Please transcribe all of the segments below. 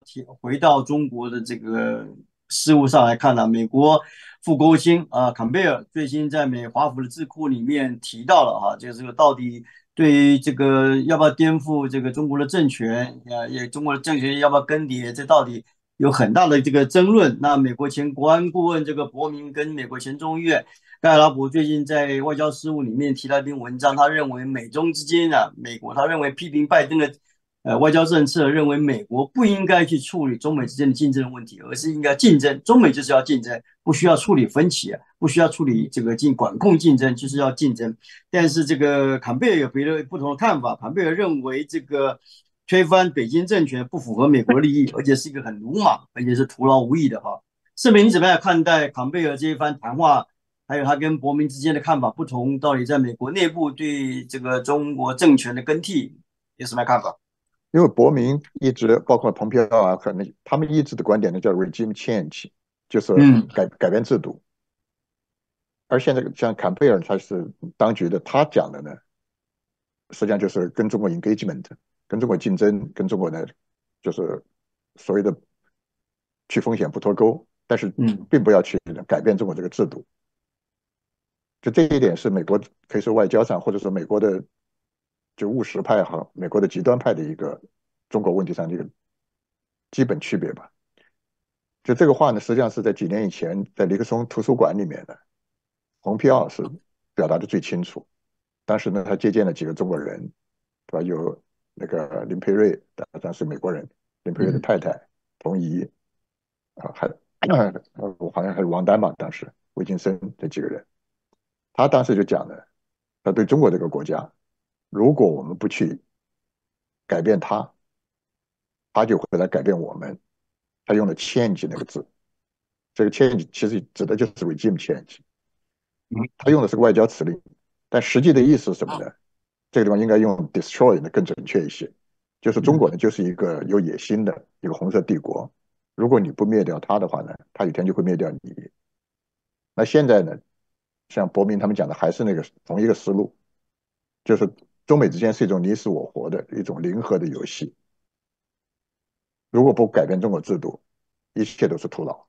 回到中国的这个事务上来看呢，美国副国务卿坎贝尔最新在华府的智库里面提到了就是这个到底对于这个要不要颠覆这个中国的政权，中国的政权要不要更迭，这到底有很大的这个争论。那美国前国安顾问这个伯明跟美国前众议院盖拉伯最近在外交事务里面提到一篇文章，他认为美中之间美国他认为批评拜登的外交政策，认为美国不应该去处理中美之间的竞争问题，而是应该竞争，中美就是要竞争，不需要处理分歧不需要处理这个管控竞争，就是要竞争。但是这个坎贝尔有不同的看法，坎贝尔认为这个推翻北京政权不符合美国利益，而且是一个很鲁莽，而且是徒劳无益的盛明，你怎么样看待坎贝尔这一番谈话？还有他跟伯明之间的看法不同，到底在美国内部对这个中国政权的更替有什么看法？ 因为伯明一直包括蓬佩奥和他们一直的观点呢叫 regime change，就是嗯改变制度。而现在像坎贝尔他是当局的，他讲的呢，实际上就是跟中国 engagement，跟中国竞争，跟中国呢就是所谓的去风险不脱钩，但是嗯并不要去改变中国这个制度。就这一点是美国可以说外交上，或者说美国的就务实派和美国的极端派的一个中国问题上的一个基本区别吧。就这个话呢，实际上是在几年以前在尼克松图书馆里面的，蓬佩奥是表达的最清楚。当时呢，他接见了几个中国人，对吧？有那个林佩瑞，当时美国人，林佩瑞的嗯太太童怡还我好像还有王丹吧，当时魏京生这几个人，他当时就讲了，他对中国这个国家，如果我们不去改变它，它就会来改变我们。他用了 change 那个字，这个 change 其实指的就是 regime change，他用的是个外交辞令，但实际的意思是什么呢？这个地方应该用 destroy 的更准确一些，就是中嗯国呢就是一个有野心的一个红色帝国，如果你不灭掉它的话呢，它有一天就会灭掉你。那现在呢，像伯明他们讲的还是那个同一个思路，就是中美之间是一种你死我活的一种零和的游戏，如果不改变中国制度，一切都是徒劳。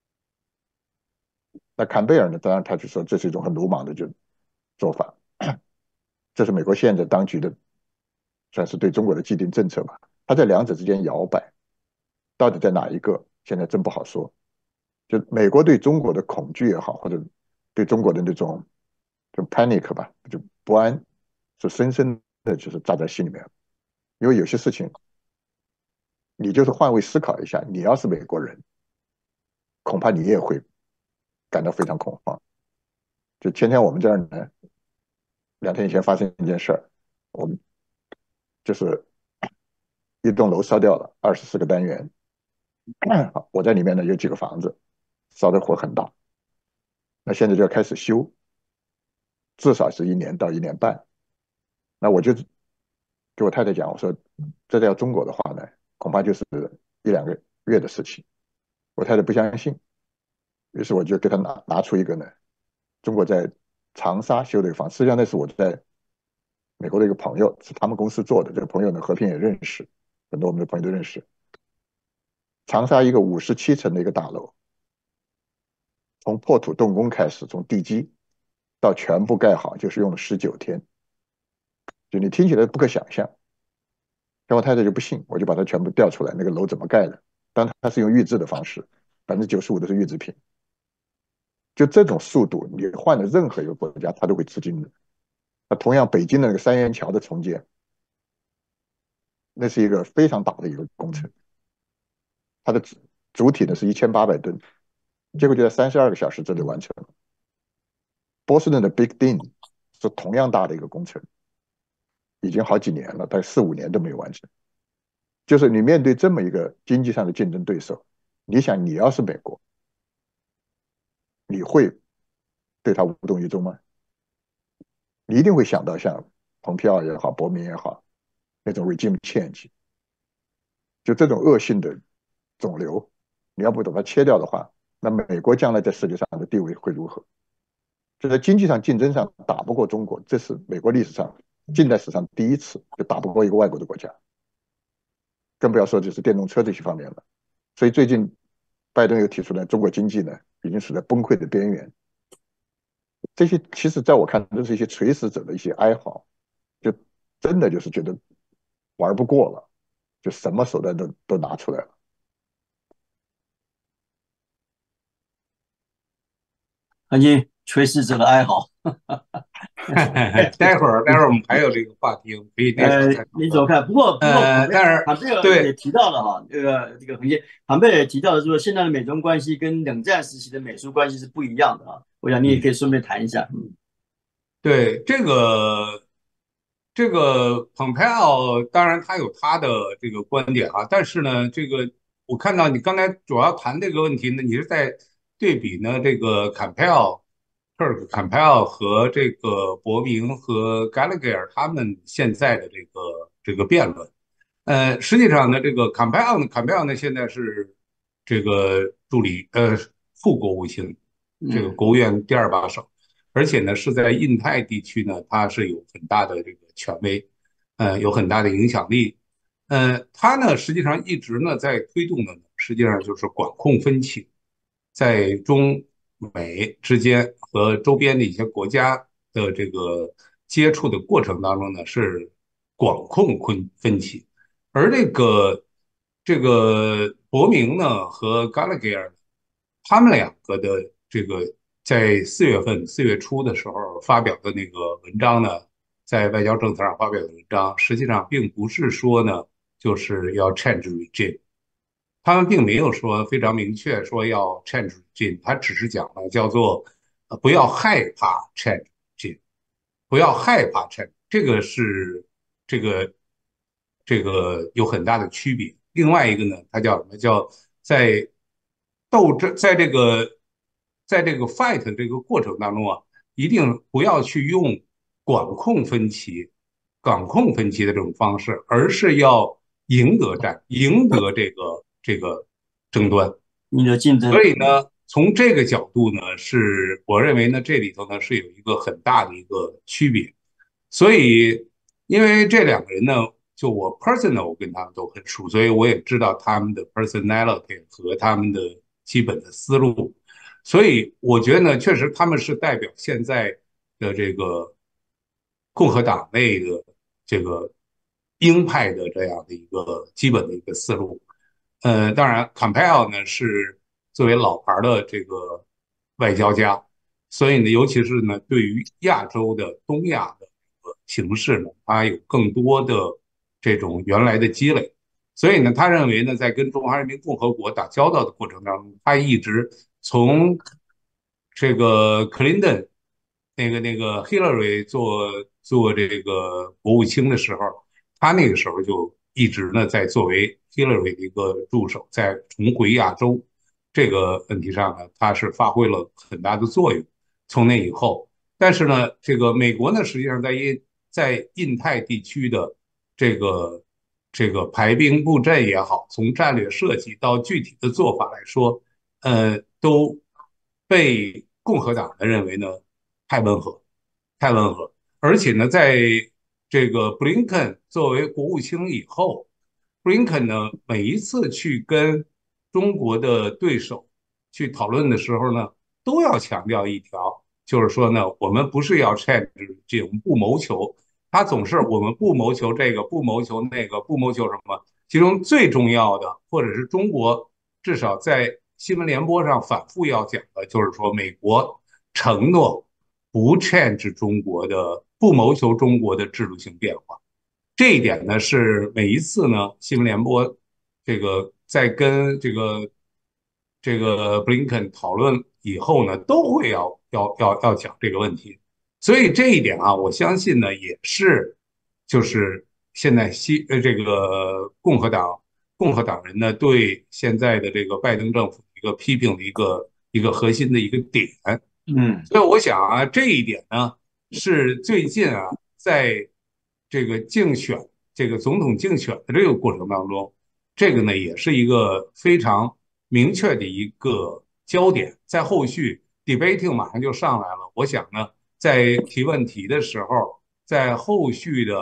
那坎贝尔呢，当然他就说这是一种很鲁莽的做法，这是美国现在当局的算是对中国的既定政策吧。他在两者之间摇摆，到底在哪一个，现在真不好说。就美国对中国的恐惧也好，或者对中国的那种就 panic 吧，就不安，是深深的就是扎在心里面。因为有些事情，你就是换位思考一下，你要是美国人，恐怕你也会感到非常恐慌。就前天我们这儿呢，2天以前发生一件事儿，我们就是一栋楼烧掉了，24个单元，我在里面呢有几个房子，烧的火很大，那现在就要开始修，至少是1年到1年半。那我就给我太太讲，我说这在中国的话呢，恐怕就是1、2个月的事情。我太太不相信，于是我就给她拿出一个呢，中国在长沙修的一个房，实际上那是我在美国的一个朋友，是他们公司做的，这个朋友呢和平也认识，很多我们的朋友都认识。长沙一个57层的一个大楼，从破土动工开始，从地基到全部盖好，就是用了19天，就你听起来不可想象。但我太太就不信，我就把它全部调出来，那个楼怎么盖的？但它是用预制的方式，95%都是预制品。就这种速度，你换了任何一个国家，它都会吃惊的。那同样，北京的那个三元桥的重建，那是一个非常大的一个工程，它的主体呢是1800吨，结果就在32个小时之内完成了。波士顿的 Big Din 是同样大的一个工程，已经好几年了，大概4、5年都没有完成。就是你面对这么一个经济上的竞争对手，你想你要是美国，你会对他无动于衷吗？你一定会想到像蓬佩奥也好，伯明也好，那种 regime change，就这种恶性的肿瘤，你要不把它切掉的话，那美国将来在世界上的地位会如何？就在经济上竞争上打不过中国，这是美国历史上近代史上第一次就打不过一个外国的国家，更不要说就是电动车这些方面了。 所以最近拜登又提出来，中国经济呢已经处在崩溃的边缘。这些其实在我看都是一些垂死者的一些哀嚎，就真的就是觉得玩不过了，就什么手段都拿出来了。 曾经垂死者的哀嚎。 待会儿我们还有这个话题，我们可以那时候再讨论。 你怎么看？不过， 但是坎贝尔也对， 提到了哈，这个横线，坎贝尔也提到了说，现在的美中关系跟冷战时期的美苏关系是不一样的啊。我想你也可以顺便谈一下。 对这个蓬佩奥，当然他有他的这个观点啊，但是呢，这个我看到你刚才主要谈这个问题呢，你是在对比呢这个坎佩奥和这个伯明和 Gallagher 他们现在的这个辩论。实际上呢，这个坎佩奥呢现在是这个副国务卿，这个嗯国务院第二把手。而且呢是在印太地区呢，它是有很大的这个权威，有很大的影响力。它呢实际上一直呢在推动的呢，实际上就是管控分歧，在中美之间和周边的一些国家的这个接触的过程当中呢，是管控分歧。而这个伯明呢和 Gallagher 他们两个的这个在4月初的时候发表的那个文章呢，在外交政策上发表的文章，实际上并不是说呢就是要 change regime，他们并没有说非常明确说要 change regime，他只是讲了叫做不要害怕 change regime，不要害怕 change，这个是这个这个有很大的区别。另外一个呢，它叫什么？叫在斗争，在这个 fight 这个过程当中啊，一定不要去用管控分歧、管控分歧的这种方式，而是要赢得这个争端。 你的竞争。 所以呢，从这个角度呢，是我认为呢，这里头呢是有一个很大的一个区别。所以，因为这两个人呢，就我 personal 我跟他们都很熟，所以我也知道他们的 personality 和他们的基本的思路。所以我觉得呢，确实他们是代表现在的这个共和党内的这个鹰派的这样的一个基本的一个思路。当然，坎佩奥呢是作为老牌的这个外交家，所以呢，尤其是呢对于亚洲的东亚的这个形势呢，他有更多的这种原来的积累。所以呢，他认为呢，在跟中华人民共和国打交道的过程当中，他一直从这个克林顿那个 Hillary 做这个国务卿的时候，他那个时候就一直呢在作为 Hillary 的一个助手，在重回亚洲这个问题上呢，他是发挥了很大的作用。从那以后，但是呢，这个美国呢，实际上在印太地区的这个排兵布阵也好，从战略设计到具体的做法来说，都被共和党人认为呢太温和，太温和。而且呢，在这个布林肯作为国务卿以后，布林肯呢每一次去跟中国的对手去讨论的时候呢，都要强调一条，就是说呢，我们不是要 change 这种不谋求，他总是我们不谋求这个，不谋求那个，不谋求什么。其中最重要的，或者是中国至少在新闻联播上反复要讲的，就是说美国承诺不 change 中国的，不谋求中国的制度性变化。这一点呢，是每一次呢新闻联播这个在跟这个布林肯讨论以后呢，都会要讲这个问题。所以这一点啊，我相信呢，也是就是现在这个共和党人呢对现在的这个拜登政府一个批评的一个核心的一个点。 嗯。 所以我想啊，这一点呢是最近啊在这个这个总统竞选的这个过程当中，这个呢也是一个非常明确的一个焦点。在后续 debating 马上就上来了，我想呢，在提问题的时候，在后续的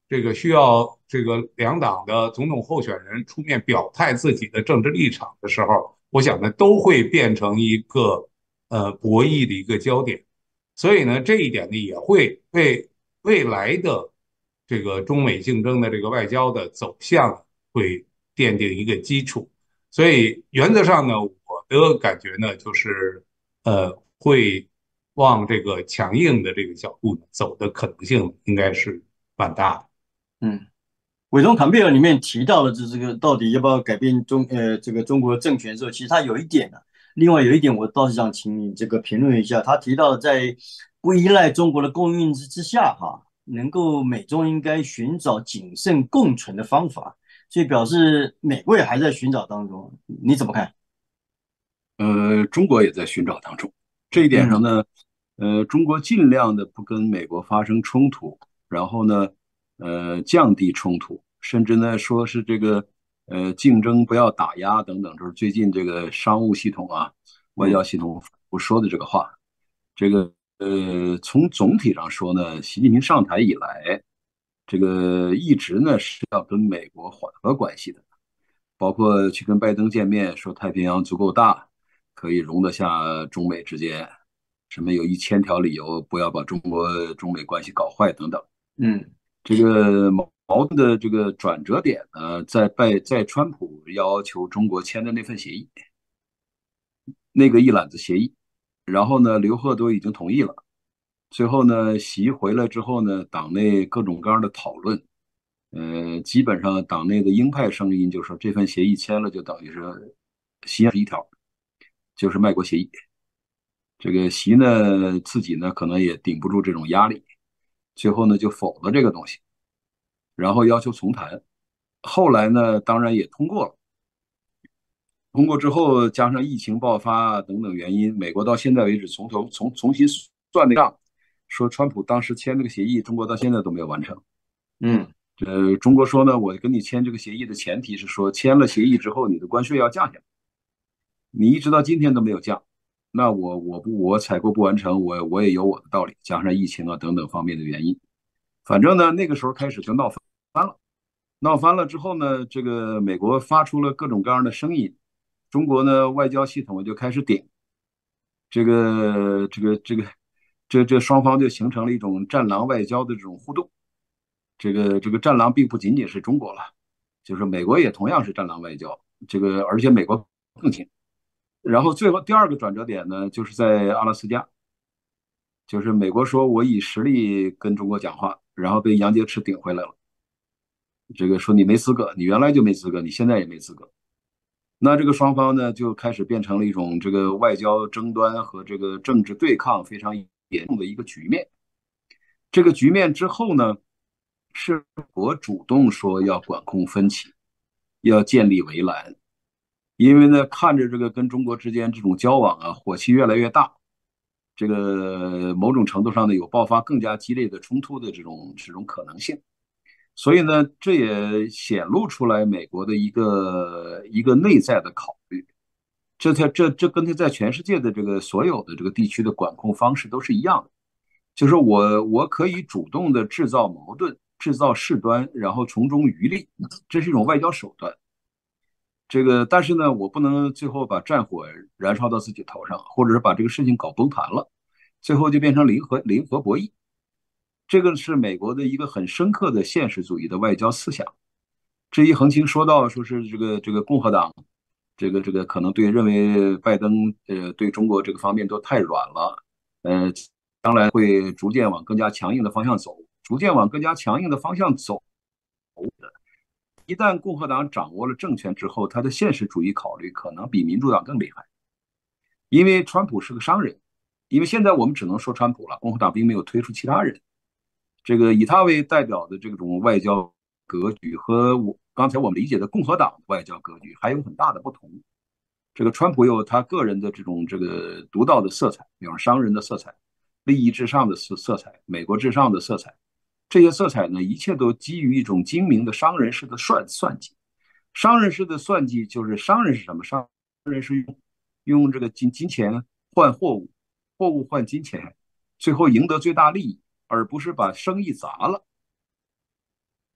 这个需要这个两党的总统候选人出面表态自己的政治立场的时候，我想呢都会变成一个博弈的一个焦点。所以呢，这一点呢也会为未来的这个中美竞争的这个外交的走向会奠定一个基础。所以原则上呢，我的感觉呢就是会往这个强硬的这个角度走的可能性应该是蛮大的。 嗯。伟中坎贝尔里面提到了这个到底要不要改变这个中国政权的时候，其实他有一点呢、另外有一点我倒是想请你这个评论一下，他提到在不依赖中国的供应之下，能够美中应该寻找谨慎共存的方法，所以表示美国也还在寻找当中，你怎么看？ 中国也在寻找当中。这一点上嗯呢，中国尽量的不跟美国发生冲突，然后呢，降低冲突，甚至呢说是这个竞争不要打压等等，这是最近这个商务系统啊、外交嗯系统不说的这个话。这个从总体上说呢，习近平上台以来，这个一直呢是要跟美国缓和关系的，包括去跟拜登见面，说太平洋足够大，可以容得下中美之间，什么有1000条理由不要把中美关系搞坏等等。 嗯这个矛盾的这个转折点呢，在川普要求中国签的那份协议，那个一揽子协议，然后呢，刘鹤都已经同意了。最后呢，习回来之后呢，党内各种各样的讨论，基本上党内的鹰派声音就说这份协议签了就等于是习是一条，就是卖国协议。这个习呢自己呢可能也顶不住这种压力，最后呢就否了这个东西，然后要求重谈。后来呢，当然也通过了。通过之后，加上疫情爆发等等原因，美国到现在为止重新算那账，说川普当时签这个协议，中国到现在都没有完成。 嗯中国说呢，我跟你签这个协议的前提是说，签了协议之后，你的关税要降下来，你一直到今天都没有降，那我采购不完成，我也有我的道理，加上疫情啊等等方面的原因，反正呢那个时候开始就翻了，闹翻了之后呢，这个美国发出了各种各样的声音，中国呢外交系统就开始顶，这个这个这个这双方就形成了一种战狼外交的这种互动。这个战狼并不仅仅是中国了，就是美国也同样是战狼外交，而且美国更近。然后最后第二个转折点呢，就是在阿拉斯加，就是美国说我以实力跟中国讲话，然后被杨洁篪顶回来了。这个说你没资格，你原来就没资格，你现在也没资格。那这个双方呢，就开始变成了一种这个外交争端和这个政治对抗非常严重的一个局面。这个局面之后呢，是我主动说要管控分歧，要建立围栏，因为呢，看着这个跟中国之间这种交往啊，火气越来越大，这个某种程度上呢，有爆发更加激烈的冲突的这种可能性。所以呢，这也显露出来美国的一个内在的考虑。这跟他在全世界的这个所有的这个地区的管控方式都是一样的，就是我可以主动的制造矛盾，制造事端，然后从中渔利，这是一种外交手段。但是呢，我不能最后把战火燃烧到自己头上，或者是把这个事情搞崩盘了，最后就变成零和博弈。这个是美国的一个很深刻的现实主义的外交思想。这一横情说到说是这个共和党，这个可能认为拜登对中国这个方面都太软了，将来会逐渐往更加强硬的方向走，逐渐往更加强硬的方向走。一旦共和党掌握了政权之后，他的现实主义考虑可能比民主党更厉害，因为川普是个商人，因为现在我们只能说川普了，共和党并没有推出其他人。这个以他为代表的这种外交格局和刚才我们理解的共和党的外交格局还有很大的不同。这个川普有他个人的这个独到的色彩，比方商人的色彩、利益至上的色彩、美国至上的色彩。这些色彩呢，一切都基于一种精明的商人式的算计。商人式的算计就是商人是什么？商人是用这个金钱换货物，货物换金钱，最后赢得最大利益，而不是把生意砸了。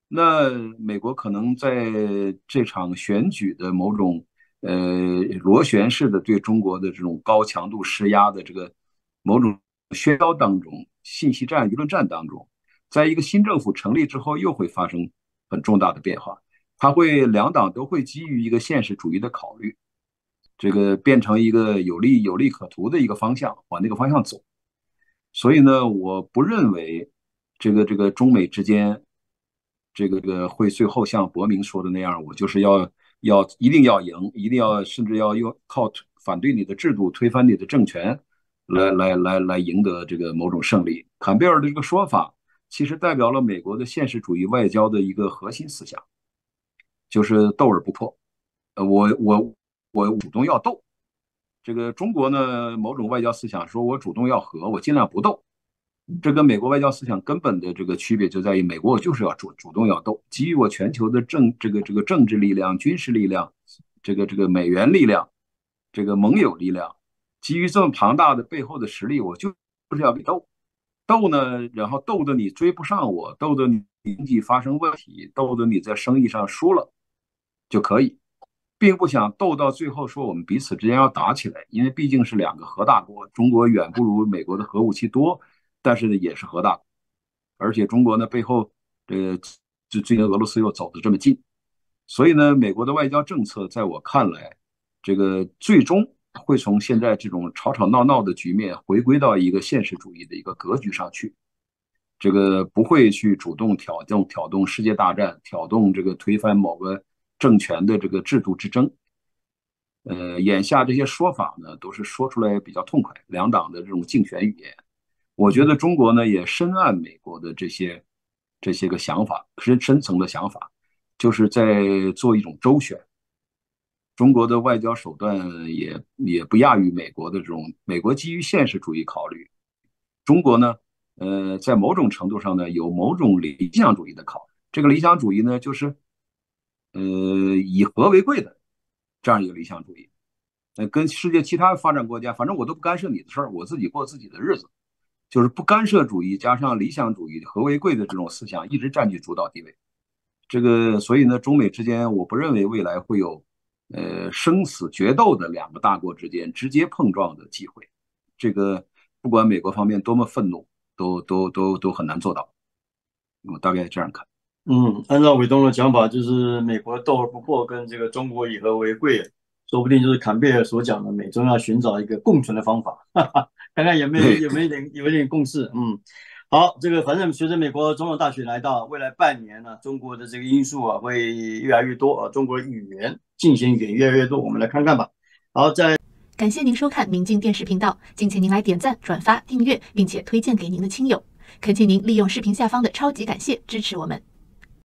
那美国可能在这场选举的某种螺旋式的对中国的这种高强度施压的这个某种喧嚣当中，信息战、舆论战当中，在一个新政府成立之后，又会发生很重大的变化。它会两党都会基于一个现实主义的考虑，这个变成一个有利可图的一个方向，往那个方向走。所以呢，我不认为这个中美之间，这个会最后像伯明说的那样，我就是要一定要赢，一定要甚至要用靠反对你的制度、推翻你的政权，来赢得这个某种胜利。坎贝尔的这个说法，其实代表了美国的现实主义外交的一个核心思想，就是斗而不破。我主动要斗。这个中国呢，某种外交思想说我主动要和，我尽量不斗。这跟美国外交思想根本的这个区别就在于，美国我就是要主动要斗，基于我全球的这个政治力量、军事力量、这个美元力量、这个盟友力量，基于这么庞大的背后的实力，我就是要给斗。斗呢，然后斗得你追不上我，斗得你经济发生问题，斗得你在生意上输了就可以，并不想斗到最后说我们彼此之间要打起来，因为毕竟是两个核大国，中国远不如美国的核武器多，但是呢也是核大国，而且中国呢背后最近俄罗斯又走得这么近，所以呢，美国的外交政策在我看来，这个最终会从现在这种吵吵闹闹的局面回归到一个现实主义的一个格局上去。这个不会去主动挑动世界大战，挑动这个推翻某个政权的这个制度之争。眼下这些说法呢，都是说出来比较痛快，两党的这种竞选语言。我觉得中国呢也深谙美国的这些个想法，深层的想法，就是在做一种周旋。中国的外交手段也不亚于美国的这种，美国基于现实主义考虑，中国呢，在某种程度上呢有某种理想主义的考虑。这个理想主义呢，就是以和为贵的这样一个理想主义。跟世界其他发展国家，反正我都不干涉你的事儿，我自己过自己的日子，就是不干涉主义加上理想主义和为贵的这种思想一直占据主导地位。这个所以呢，中美之间我不认为未来会有生死决斗的两个大国之间直接碰撞的机会。这个不管美国方面多么愤怒，都很难做到。我大概这样看。 按照伟东的讲法，就是美国斗而不破，跟这个中国以和为贵，说不定就是坎贝尔所讲的美中要寻找一个共存的方法，看看有没有点共识。好，这个反正随着美国总统大选来到，未来半年呢，中国的这个因素啊会越来越多啊，中国的语言进行语言越来越多，我们来看看吧。好， 感谢您收看明镜电视频道，敬请您来点赞、转发、订阅，并且推荐给您的亲友。恳请您利用视频下方的超级感谢支持我们。